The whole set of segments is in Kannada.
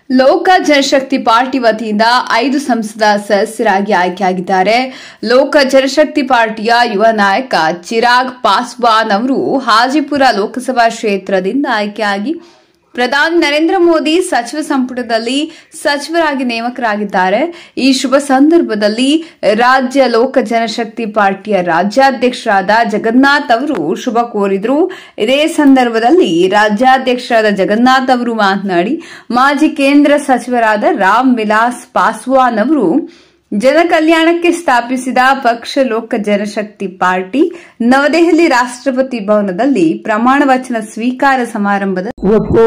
ಲೋಕ ಜನಶಕ್ತಿ ಪಾರ್ಟಿ ವತಿಯಿಂದ 5 ಸಂಸದ ಸದಸ್ಯರಾಗಿ ಆಯ್ಕೆಯಾಗಿದ್ದಾರೆ. ಲೋಕ ಜನಶಕ್ತಿ ಪಾರ್ಟಿಯ ಯುವ ನಾಯಕ ಚಿರಾಗ್ ಪಾಸ್ವಾನ್ ಅವರು ಹಾಜಿಪುರ ಲೋಕಸಭಾ ಕ್ಷೇತ್ರದಿಂದ ಆಯ್ಕೆಯಾಗಿ ಪ್ರಧಾನಿ ನರೇಂದ್ರ ಮೋದಿ ಸಚಿವ ಸಂಪುಟದಲ್ಲಿ ಸಚಿವರಾಗಿ ನೇಮಕರಾಗಿದ್ದಾರೆ. ಈ ಶುಭ ಸಂದರ್ಭದಲ್ಲಿ ರಾಜ್ಯ ಲೋಕ ಜನಶಕ್ತಿ ಪಾರ್ಟಿಯ ರಾಜ್ಯಾಧ್ಯಕ್ಷರಾದ ಜಗನ್ನಾಥ್ ಅವರು ಶುಭ ಕೋರಿದರು. ಇದೇ ಸಂದರ್ಭದಲ್ಲಿ ರಾಜ್ಯಾಧ್ಯಕ್ಷರಾದ ಜಗನ್ನಾಥ್ ಅವರು ಮಾತನಾಡಿ, ಮಾಜಿ ಕೇಂದ್ರ ಸಚಿವರಾದ ರಾಮ್ ವಿಲಾಸ್ ಪಾಸ್ವಾನ್ ಅವರು ಜನಕಲ್ಯಾಣಕ್ಕೆ ಸ್ಥಾಪಿಸಿದ ಪಕ್ಷ ಲೋಕ ಜನಶಕ್ತಿ ಪಾರ್ಟಿ ನವದೆಹಲಿ ರಾಷ್ಟ್ರಪತಿ ಭವನದಲ್ಲಿ ಪ್ರಮಾಣ ವಚನ ಸ್ವೀಕಾರ ಸಮಾರಂಭದ ಇವತ್ತು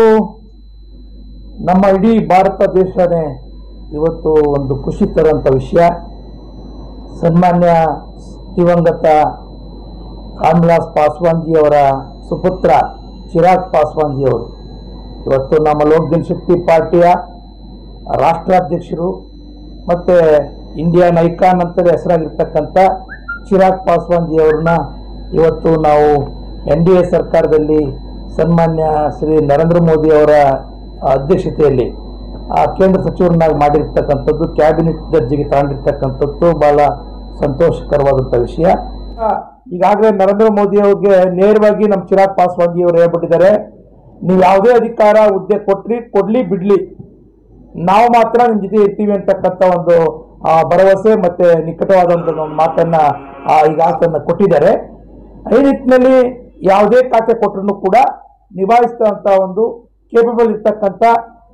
ನಮ್ಮ ಇಡೀ ಭಾರತ ದೇಶನೇ ಇವತ್ತು ಒಂದು ಖುಷಿ ತರುವಂಥ ವಿಷಯ. ಸನ್ಮಾನ್ಯ ದಿವಂಗತ ರಾಮ್ ವಿಲಾಸ್ ಪಾಸ್ವಾನ್ ಜಿ ಅವರ ಸುಪುತ್ರ ಚಿರಾಗ್ ಪಾಸ್ವಾನ್ ಜಿ ಅವರು ಇವತ್ತು ನಮ್ಮ ಲೋಕ ಜನಶಕ್ತಿ ಪಾರ್ಟಿಯ ರಾಷ್ಟ್ರಾಧ್ಯಕ್ಷರು ಮತ್ತು ಇಂಡಿಯನ್ ಐಕಾನ್ ಅಂತಲೇ ಹೆಸರಾಗಿರ್ತಕ್ಕಂಥ ಚಿರಾಗ್ ಪಾಸ್ವಾನ್ ಜಿ ಅವ್ರನ್ನ ಇವತ್ತು ನಾವು NDA ಸರ್ಕಾರದಲ್ಲಿ ಸನ್ಮಾನ್ಯ ಶ್ರೀ ನರೇಂದ್ರ ಮೋದಿ ಅವರ ಅಧ್ಯಕ್ಷತೆಯಲ್ಲಿ ಕೇಂದ್ರ ಸಚಿವರನ್ನಾಗಿ ಮಾಡಿರ್ತಕ್ಕಂಥದ್ದು, ಕ್ಯಾಬಿನೆಟ್ ದರ್ಜೆಗೆ ತಗೊಂಡಿರ್ತಕ್ಕಂಥದ್ದು ಭಾಳ ಸಂತೋಷಕರವಾದಂಥ ವಿಷಯ. ಈಗಾಗಲೇ ನರೇಂದ್ರ ಮೋದಿ ಅವ್ರಿಗೆ ನೇರವಾಗಿ ನಮ್ಮ ಚಿರಾಗ್ ಪಾಸ್ವಾನ್ ಜಿ ಅವರು ಹೇಳ್ಬಿಟ್ಟಿದ್ದಾರೆ, ನೀವು ಯಾವುದೇ ಅಧಿಕಾರ ಹುದ್ದೆ ಕೊಡಲಿ ಬಿಡಲಿ, ನಾವು ಮಾತ್ರ ನಿಮ್ಮ ಜೊತೆ ಇರ್ತೀವಿ ಅಂತಕ್ಕಂಥ ಒಂದು ಭರವಸೆ ಮತ್ತು ನಿಕಟವಾದಂಥ ಒಂದು ಮಾತನ್ನು ಈಗಾಗಲೇ ಕೊಟ್ಟಿದ್ದಾರೆ. ಈ ನಿಟ್ಟಿನಲ್ಲಿ ಯಾವುದೇ ಖಾತೆ ಕೊಟ್ಟರೂ ಕೂಡ ನಿಭಾಯಿಸಿದಂಥ ಒಂದು ಕೇಪಬಲ್ ಇರ್ತಕ್ಕಂಥ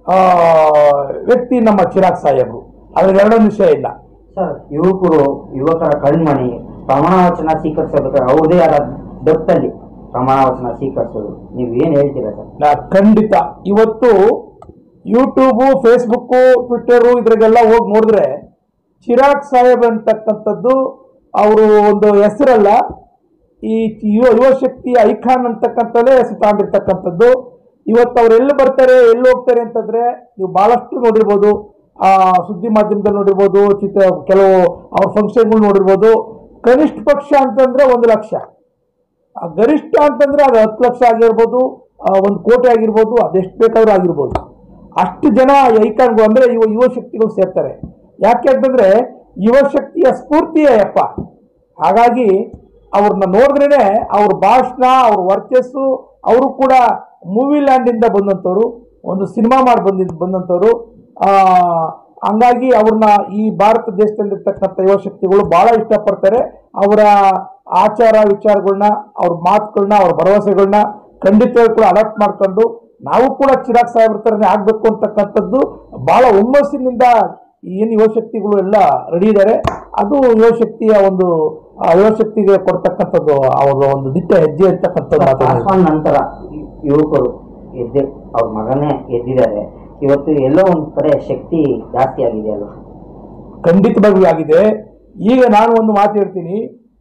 ವ್ಯಕ್ತಿ ನಮ್ಮ ಚಿರಾಗ್ ಸಾಹೇಬರು. ಅದ್ರಲ್ಲಿ ಎರಡೊಂದು ವಿಷಯ ಇಲ್ಲ ಸರ್. ಯುವಕರ ಕಣ್ಮಣಿ ಪ್ರಮಾಣ ವಚನ ಸ್ವೀಕರಿಸಬೇಕಾದ್ರೆ ಅವ್ರದೇ ಆದ ದತ್ತಲ್ಲಿ ಪ್ರಮಾಣ ವಚನ ಸ್ವೀಕರಿಸೋದು, ನೀವು ಏನು ಹೇಳ್ತೀರಾ ಸರ್? ಖಂಡಿತ. ಇವತ್ತು ಯೂಟ್ಯೂಬು, ಫೇಸ್ಬುಕ್ಕು, ಟ್ವಿಟ್ಟರು ಇದ್ರಾಗೆಲ್ಲ ಹೋಗಿ ನೋಡಿದ್ರೆ ಚಿರಾಗ್ ಸಾಹೇಬ್ ಅಂತಕ್ಕಂಥದ್ದು ಅವರು ಒಂದು ಹೆಸರಲ್ಲ, ಈ ಯುವಶಕ್ತಿ ಐಕಾನ್ ಅಂತಕ್ಕಂಥದ್ದೇ ಹೆಸರು ತಗೊಂಡಿರ್ತಕ್ಕಂಥದ್ದು. ಇವತ್ತು ಅವ್ರು ಎಲ್ಲಿ ಬರ್ತಾರೆ ಎಲ್ಲಿ ಹೋಗ್ತಾರೆ ಅಂತಂದರೆ ನೀವು ಭಾಳಷ್ಟು ನೋಡಿರ್ಬೋದು, ಸುದ್ದಿ ಮಾಧ್ಯಮದಲ್ಲಿ ನೋಡಿರ್ಬೋದು, ಕೆಲವು ಅವ್ರ ಫಂಕ್ಷನ್ಗಳು ನೋಡಿರ್ಬೋದು. ಕನಿಷ್ಠ ಪಕ್ಷ ಅಂತಂದರೆ 1 ಲಕ್ಷ, ಗರಿಷ್ಠ ಅಂತಂದರೆ ಅದು 10 ಲಕ್ಷ ಆಗಿರ್ಬೋದು, 1 ಕೋಟಿ ಆಗಿರ್ಬೋದು, ಅದೆಷ್ಟು ಬೇಕಾದ್ರೂ ಆಗಿರ್ಬೋದು. ಅಷ್ಟು ಜನ ಐಕಾನ್ಗಳು ಅಂದರೆ ಯುವಶಕ್ತಿಗಳು ಸೇರ್ತಾರೆ. ಯಾಕೆ ಅಂತಂದರೆ ಯುವಶಕ್ತಿಯ ಸ್ಫೂರ್ತಿಯೇ ಅಪ್ಪ. ಹಾಗಾಗಿ ಅವ್ರನ್ನ ನೋಡಿದ್ರೇ ಅವ್ರ ಭಾಷಣ, ಅವ್ರ ವರ್ಚಸ್ಸು, ಅವರು ಕೂಡ ಮೂವಿ ಲ್ಯಾಂಡಿಂದ ಬಂದಂಥವ್ರು, ಒಂದು ಸಿನಿಮಾ ಮಾಡಿ ಬಂದಂಥವ್ರು. ಹಂಗಾಗಿ ಅವ್ರನ್ನ ಈ ಭಾರತ ದೇಶದಲ್ಲಿರ್ತಕ್ಕಂಥ ಯುವಶಕ್ತಿಗಳು ಭಾಳ ಇಷ್ಟಪಡ್ತಾರೆ. ಅವರ ಆಚಾರ ವಿಚಾರಗಳನ್ನ, ಅವ್ರ ಮಾತುಗಳನ್ನ, ಅವ್ರ ಭರವಸೆಗಳನ್ನ ಖಂಡಿತವಾಗಿ ಕೂಡ ಅಡಾಪ್ಟ್ ಮಾಡ್ಕೊಂಡು ನಾವು ಕೂಡ ಚಿರಾಗ್ ಸಾಹೇಬ್ರ ಥರನೇ ಆಗಬೇಕು ಅಂತಕ್ಕಂಥದ್ದು ಭಾಳ ಹುಮ್ಮಸ್ಸಿನಿಂದ ಏನು ಯುವಶಕ್ತಿಗಳು ಎಲ್ಲ ರೆಡಿ ಇದ್ದಾರೆ. ಅದು ಯುವಶಕ್ತಿಯ ಒಂದು ಯುವಶಕ್ತಿಗೆ ಕೊಡ್ತಕ್ಕಂಥದ್ದು ಅವರ ಒಂದು ದಿಟ್ಟ ಹೆಜ್ಜೆ ಅಂತಕ್ಕಂಥದ್ದು. ನಂತರ ಯುವಕರು ಅವ್ರ ಮಗನೇ ಎದ್ದಿದ್ದಾರೆ. ಇವತ್ತು ಎಲ್ಲೋ ಒಂದು ಕಡೆ ಶಕ್ತಿ ಜಾಸ್ತಿ ಆಗಿದೆ ಅಲ್ವಾ? ಖಂಡಿತವಾಗಿ ಆಗಿದೆ. ಈಗ ನಾನು ಒಂದು ಮಾತು ಹೇಳ್ತೀನಿ.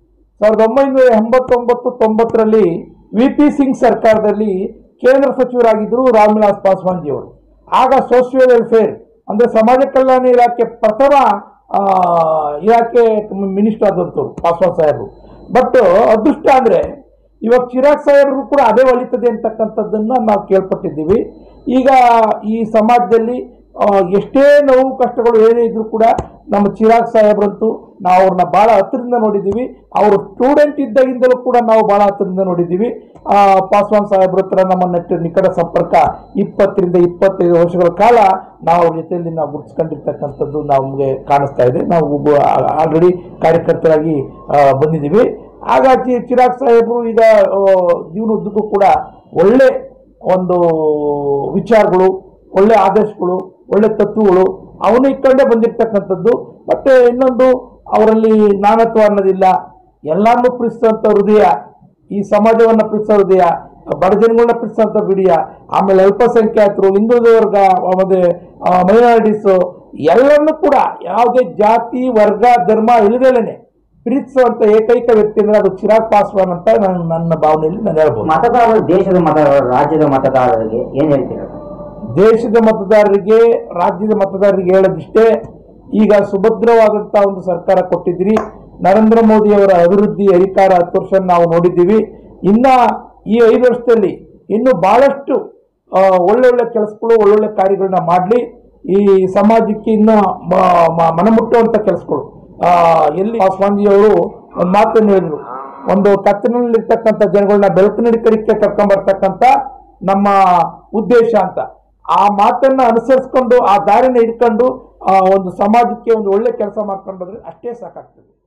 1989-90ರಲ್ಲಿ VP ಸಿಂಗ್ ಸರ್ಕಾರದಲ್ಲಿ ಕೇಂದ್ರ ಸಚಿವರಾಗಿದ್ದರು ರಾಮ್ ವಿಲಾಸ್ ಪಾಸ್ವಾನ್ ಜಿ ಅವರು. ಆಗ ಸೋಷಿಯಲ್ ವೆಲ್ಫೇರ್ ಅಂದರೆ ಸಮಾಜ ಕಲ್ಯಾಣ ಇಲಾಖೆ ಪ್ರಥಮ ಇಲಾಖೆ ಮಿನಿಸ್ಟರ್ ಆದಂಥವ್ರು ಪಾಸ್ವಾನ್ ಸಾಹೇಬರು. ಬಟ್ ಅದೃಷ್ಟ ಅಂದರೆ ಇವಾಗ ಚಿರಾಗ್ ಸಾಹೇಬರು ಕೂಡ ಅದೇ ಒಲಿತದೆ ಅಂತಕ್ಕಂಥದ್ದನ್ನು ನಾವು ಕೇಳ್ಪಟ್ಟಿದ್ದೀವಿ. ಈಗ ಈ ಸಮಾಜದಲ್ಲಿ ಎಷ್ಟೇ ನೋವು ಕಷ್ಟಗಳು ಏನೇ ಇದ್ರೂ ಕೂಡ ನಮ್ಮ ಚಿರಾಗ್ ಸಾಹೇಬ್ರಂತೂ ನಾವು ಅವ್ರನ್ನ ಭಾಳ ಹತ್ತಿರದಿಂದ ನೋಡಿದ್ದೀವಿ. ಅವರು ಸ್ಟೂಡೆಂಟ್ ಇದ್ದಾಗಿಂದಲೂ ಕೂಡ ನಾವು ಭಾಳ ಹತ್ತಿರದಿಂದ ನೋಡಿದ್ದೀವಿ. ಪಾಸ್ವಾನ್ ಸಾಹೇಬ್ರ ಹತ್ರ ನಮ್ಮ ನಿಕಟ ಸಂಪರ್ಕ 20-25 ವರ್ಷಗಳ ಕಾಲ ನಾವು ಅವ್ರ ಜೊತೆಯಲ್ಲಿ ನಾವು ಗುರುತಿಸ್ಕೊಂಡಿರ್ತಕ್ಕಂಥದ್ದು ನಮಗೆ ಕಾಣಿಸ್ತಾ ಇದೆ. ನಾವು ಆಲ್ರೆಡಿ ಕಾರ್ಯಕರ್ತರಾಗಿ ಬಂದಿದ್ದೀವಿ. ಹಾಗಾಗಿ ಚಿರಾಗ್ ಸಾಹೇಬರು ಈಗ ಜೀವನದುದ್ದಕ್ಕೂ ಕೂಡ ಒಳ್ಳೆ ಒಂದು ವಿಚಾರಗಳು, ಒಳ್ಳೆ ಆದರ್ಶಗಳು, ಒಳ್ಳೆ ತತ್ವಗಳು ಅವನು ಇಟ್ಕೊಂಡೇ ಬಂದಿರ್ತಕ್ಕಂಥದ್ದು. ಮತ್ತು ಇನ್ನೊಂದು, ಅವರಲ್ಲಿ ನಾನತ್ವ ಅನ್ನೋದಿಲ್ಲ, ಎಲ್ಲರನ್ನೂ ಪ್ರೀತಿಸುವಂಥ ಹೃದಯ, ಈ ಸಮಾಜವನ್ನು ಪ್ರೀತಿಸೋ ಹೃದಯ, ಬಡ ಜನಗಳನ್ನ ಪ್ರೀತಿಸುವಂಥ ಹೃದಯ, ಆಮೇಲೆ ಅಲ್ಪಸಂಖ್ಯಾತರು, ಹಿಂದುಳಿದ ವರ್ಗ, ಆಮೇಲೆ ಮೈನಾರಿಟೀಸು ಎಲ್ಲರನ್ನೂ ಕೂಡ ಯಾವುದೇ ಜಾತಿ ವರ್ಗ ಧರ್ಮ ಇಲ್ಲದೇನೆ ಪ್ರೀತಿಸುವಂಥ ಏಕೈಕ ವ್ಯಕ್ತಿ ಅಂದರೆ ಅದು ಚಿರಾಗ್ ಪಾಸ್ವಾನ್ ಅಂತ ನನ್ನ ಭಾವನೆಯಲ್ಲಿ ನಾನು ಹೇಳ್ಬೋದು. ಮತದಾರರು, ದೇಶದ ಮತದಾರರು, ರಾಜ್ಯದ ಮತದಾರರಿಗೆ ಏನು ಹೇಳ್ತೀರ? ದೇಶದ ಮತದಾರರಿಗೆ, ರಾಜ್ಯದ ಮತದಾರರಿಗೆ ಹೇಳೋದಿಷ್ಟೇ, ಈಗ ಸುಭದ್ರವಾದಂಥ ಒಂದು ಸರ್ಕಾರ ಕೊಟ್ಟಿದ್ದೀರಿ. ನರೇಂದ್ರ ಮೋದಿ ಅವರ ಅಭಿವೃದ್ಧಿ ಅಧಿಕಾರ 10 ವರ್ಷ ನಾವು ನೋಡಿದ್ದೀವಿ. ಇನ್ನು ಈ 5 ವರ್ಷದಲ್ಲಿ ಇನ್ನೂ ಭಾಳಷ್ಟು ಒಳ್ಳೊಳ್ಳೆ ಕೆಲಸಗಳು, ಒಳ್ಳೊಳ್ಳೆ ಕಾರ್ಯಗಳನ್ನ ಮಾಡಲಿ. ಈ ಸಮಾಜಕ್ಕೆ ಇನ್ನೂ ಮನಮುಟ್ಟುವಂಥ ಕೆಲಸಗಳು ಎಲ್ಲಿ ಸ್ವಾಮೀಜಿಯವರು ಒಂದು ಮಾತನ್ನು ಹೇಳಿದರು, ಒಂದು ಕತ್ತಲಿನಲ್ಲಿರ್ತಕ್ಕಂಥ ಜನಗಳನ್ನ ಬೆಳಕಿನ ಕಡೆಗೆ ಕರ್ಕೊಂಡ್ಬರ್ತಕ್ಕಂಥ ನಮ್ಮ ಉದ್ದೇಶ ಅಂತ. ಆ ಮಾತನ್ನ ಅನುಸರಿಸ್ಕೊಂಡು ಆ ದಾರಿನ ಹಿಡ್ಕೊಂಡು ಒಂದು ಸಮಾಜಕ್ಕೆ ಒಂದು ಒಳ್ಳೆ ಕೆಲಸ ಮಾಡ್ಕೊಂಡು ಹೋದ್ರೆ ಅಷ್ಟೇ ಸಾಕಾಗ್ತದೆ.